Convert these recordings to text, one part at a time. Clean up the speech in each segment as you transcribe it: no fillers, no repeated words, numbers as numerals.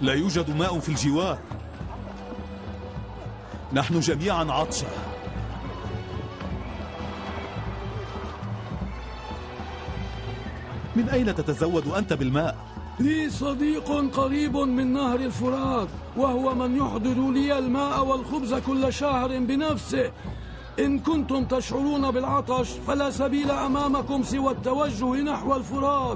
لا يوجد ماء في الجوار. نحن جميعا عطشى. من أين تتزود أنت بالماء؟ لي صديق قريب من نهر الفرات، وهو من يحضر لي الماء والخبز كل شهر بنفسه. إن كنتم تشعرون بالعطش فلا سبيل أمامكم سوى التوجه نحو الفرات.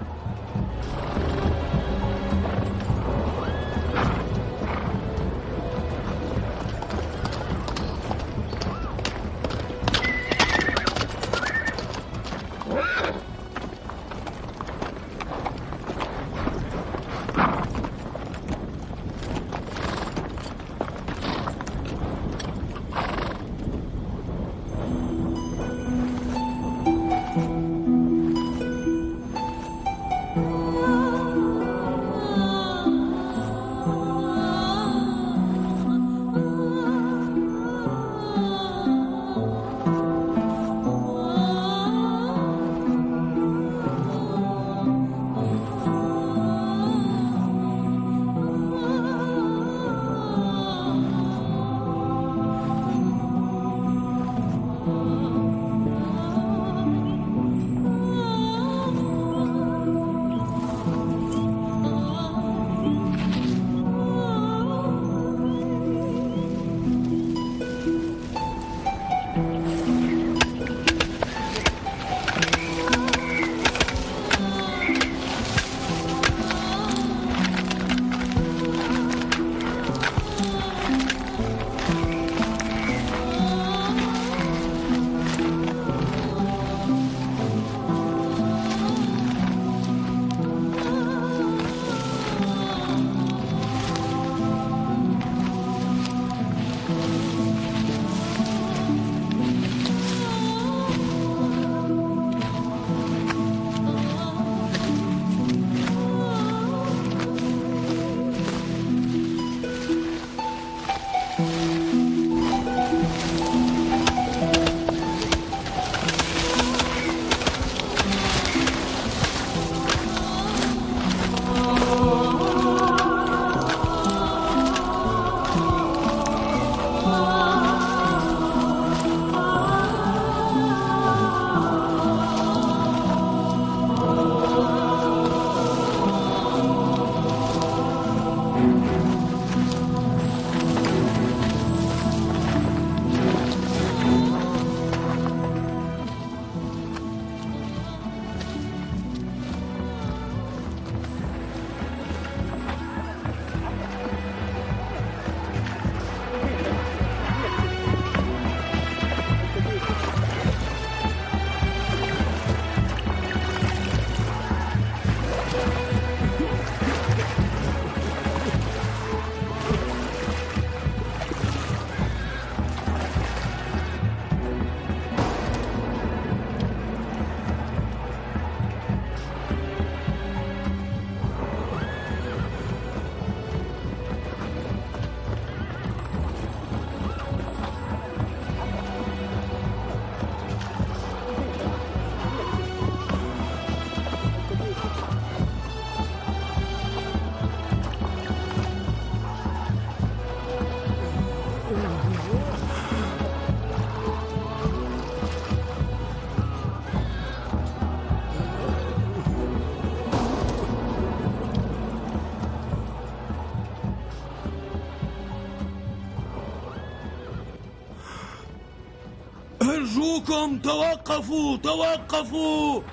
أرجوكم توقفوا توقفوا،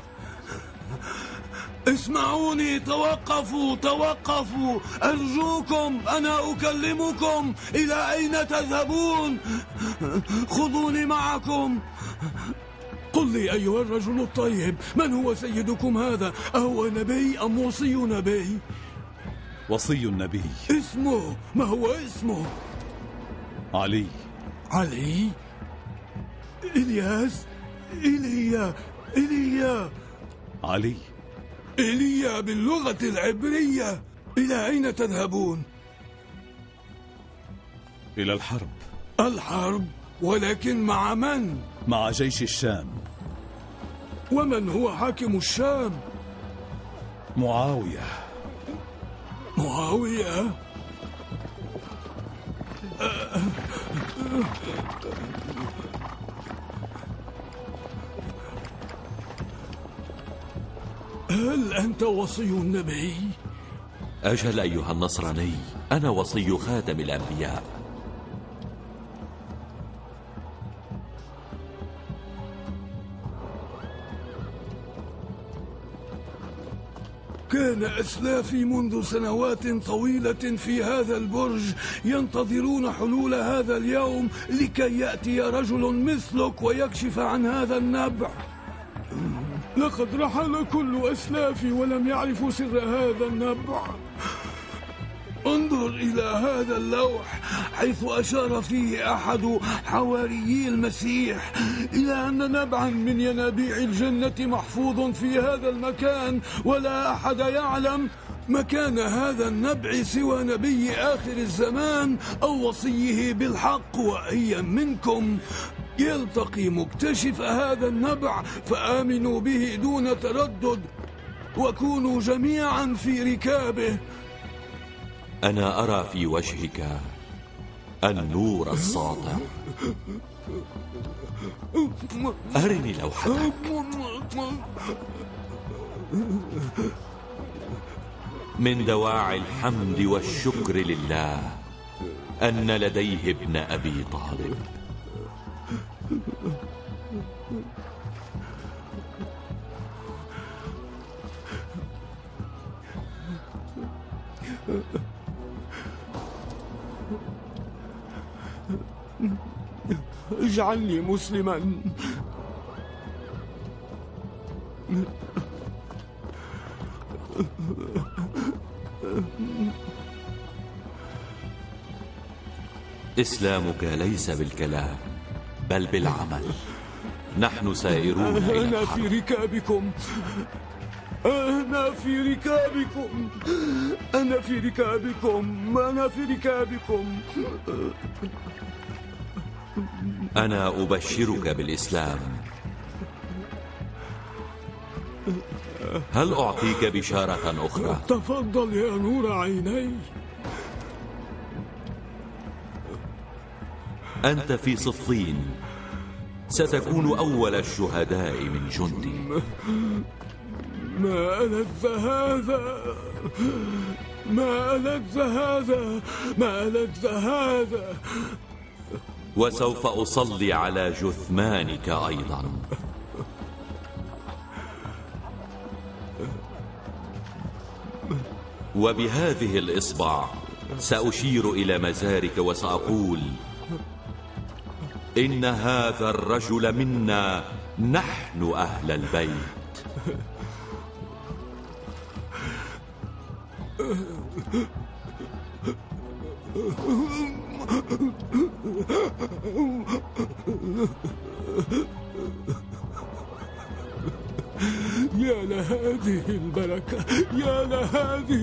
اسمعوني، توقفوا أرجوكم، أنا أكلمكم. إلى أين تذهبون؟ خذوني معكم. قل لي أيها الرجل الطيب، من هو سيدكم هذا؟ أهو نبي أم وصي نبي؟ وصي النبي. اسمه، ما هو اسمه؟ علي. علي؟ إلياس؟ إيليا علي. إيليا باللغة العبرية. إلى أين تذهبون؟ إلى الحرب. الحرب؟ ولكن مع من؟ مع جيش الشام. ومن هو حاكم الشام؟ معاوية. معاوية. هل أنت وصي النبي؟ أجل أيها النصراني، أنا وصي خاتم الأنبياء. كان أسلافي منذ سنوات طويلة في هذا البرج ينتظرون حلول هذا اليوم لكي يأتي رجل مثلك ويكشف عن هذا النبع. لقد رحل كل أسلافي ولم يعرفوا سر هذا النبع. انظر إلى هذا اللوح حيث أشار فيه أحد حواريي المسيح إلى أن نبعا من ينابيع الجنة محفوظ في هذا المكان، ولا أحد يعلم مكان هذا النبع سوى نبي آخر الزمان أو وصيه بالحق. وأيا منكم يلتقي مكتشف هذا النبع فآمنوا به دون تردد وكونوا جميعا في ركابه. أنا أرى في وجهك النور الساطع. أرني لوحتك. من دواعي الحمد والشكر لله أن لديه ابن أبي طالب. اجعلني مسلما. إسلامك ليس بالكلام بل بالعمل. نحن سائرون إلى أنا الحرب. في ركابكم. أنا في ركابكم. أنا في ركابكم. أنا في ركابكم. أنا أبشرك بالإسلام. هل أعطيك بشارة أخرى؟ تفضل يا نور عيني. أنت في صفين ستكون أول الشهداء من جندي. ما ألذ هذا. ما ألذ هذا. ما ألذ هذا. وسوف أصلي على جثمانك أيضا. وبهذه الإصبع سأشير إلى مزارك وسأقول: إن هذا الرجل منا، نحن أهل البيت. يا لهذه البركة. يا لهذه